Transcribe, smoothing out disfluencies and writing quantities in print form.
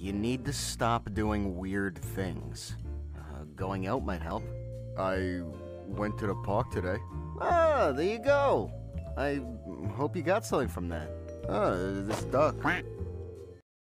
You need to stop doing weird things. Going out might help. I went to the park today. Ah, there you go. I hope you got something from that. This duck.